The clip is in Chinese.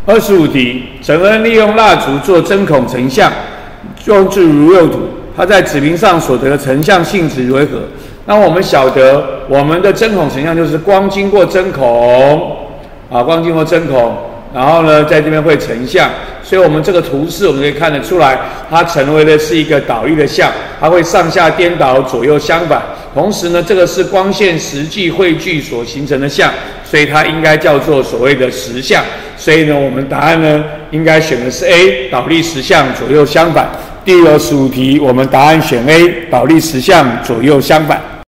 25题，陈恩利用蜡烛做针孔成像，装置如右图，他在纸屏上所得的成像性质为何？那我们晓得，我们的针孔成像就是光经过针孔，光经过针孔，然后呢，在这边会成像。所以我们这个图示我们可以看得出来，它成为的是一个倒立的像，它会上下颠倒，左右相反。同时呢，这个是光线实际汇聚所形成的像，所以它应该叫做所谓的实像。所以呢，我们答案呢应该选的是 A， 倒立实像，左右相反。第25题，我们答案选 A， 倒立实像，左右相反。